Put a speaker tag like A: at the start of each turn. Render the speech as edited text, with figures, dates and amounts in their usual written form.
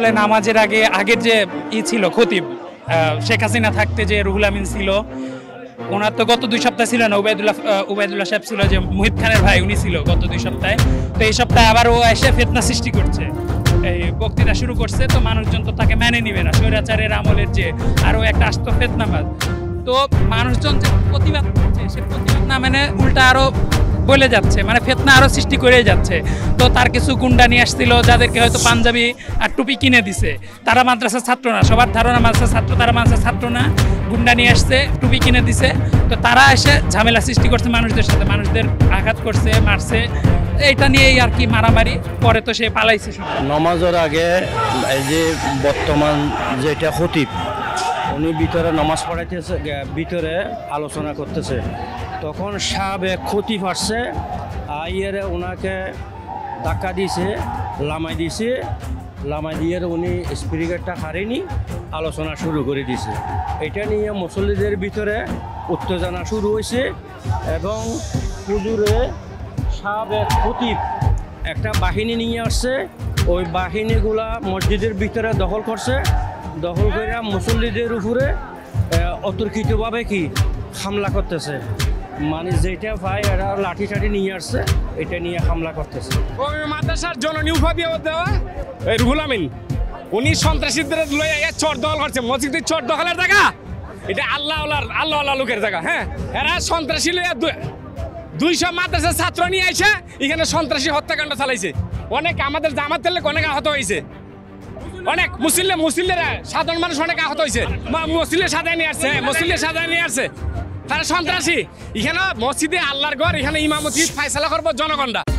A: সকালে নামাজের আগে আগের যে ছিল খতিব শেখ হাসিনা থাকতে যে রুহুল আমিন ছিল, ওনার তো গত 2 সপ্তাহ ছিল না, উবাইদুল্লাহ সাহেব ছিল, যে মুহিত খানের ভাই উনি ছিল গত 2 সপ্তাহে। তো এই সপ্তাহে আবার ও এসে ফিতনা সৃষ্টি করছে, এই বক্তৃতা শুরু করছে। তো মানুষজন তো তাকে মেনে নিবে না, স্বৈরাচারের আমলের যে আরও একটা আস্ত ফিতনাবাদ। তো মানুষজন যে প্রতিবাদ করছে, সে প্রতিবাদ না মেনে উল্টা আরও বলে যাচ্ছে, মানে ফিতনা আরও সৃষ্টি করে যাচ্ছে। তো তার কিছু গুন্ডা নিয়ে আসছিল, যাদেরকে হয়তো পাঞ্জাবি আর টুপি কিনে দিছে। তারা মাদ্রাসার ছাত্র না, সবার ধারণা মাদ্রাসার ছাত্র, তারা মাদ্রাসার ছাত্র না। গুন্ডা নিয়ে আসছে, টুপি কিনে দিছে। তো তারা এসে ঝামেলা সৃষ্টি করছে মানুষদের সাথে, মানুষদের আঘাত করছে, মারছে। এইটা নিয়েই আর কি মারামারি। পরে তো সে পালাইছে।
B: নামাজের আগে এই যে বর্তমান যেটা খতিব, উনি ভিতরে নামাজ পড়াইতেছে, ভিতরে আলোচনা করতেছে। তখন সাবেক খতিব আসছে, আইয়ারে ওনাকে ধাক্কা দিয়েছে, লামাই দিয়েছে। লামাই দিয়ে উনি স্পিকারটা হারেনি, আলোচনা শুরু করে দিয়েছে। এটা নিয়ে মুসল্লিদের ভিতরে উত্তেজনা শুরু হয়েছে এবং হুজুরে সাবেক খতিব একটা বাহিনী নিয়ে আসছে। ওই বাহিনীগুলা মসজিদের ভিতরে দখল করছে, দখল করে মুসল্লিদের উপরে অতর্কিতভাবে কি হামলা করতেছে। মানে যেটা ভাই এরা লাঠি টাঠি নিয়ে আসছে, এটা নিয়ে হামলা করতেছে।
C: মাদ্রাসার জননী উপাধি দেওয়া রুহুল আমিন, উনি সন্ত্রাসীদের লইয়া চর দখল করছে। মসজিদের চর দখলের জায়গা এটা আল্লাহ লোকের জায়গা। হ্যাঁ, এরা সন্ত্রাসী লইয়া 200 মাদ্রাসার ছাত্র নিয়ে এসে এখানে সন্ত্রাসী হত্যাকাণ্ড চালাইছে। অনেক আমাদের জামাত তেলে অনেক আহত হয়েছে, অনেক মুসলিমরা সাধারণ মানুষ অনেক আহত হয়েছে। মুসলিমের সাজায় নিয়ে আসছে, মুসলিমের সাজায় নিয়ে আসছে। তারা সন্ত্রাসী। এখানে মসজিদে আল্লাহর ঘর, এখানে ইমামতি ফায়সালা করবো জনগণরা।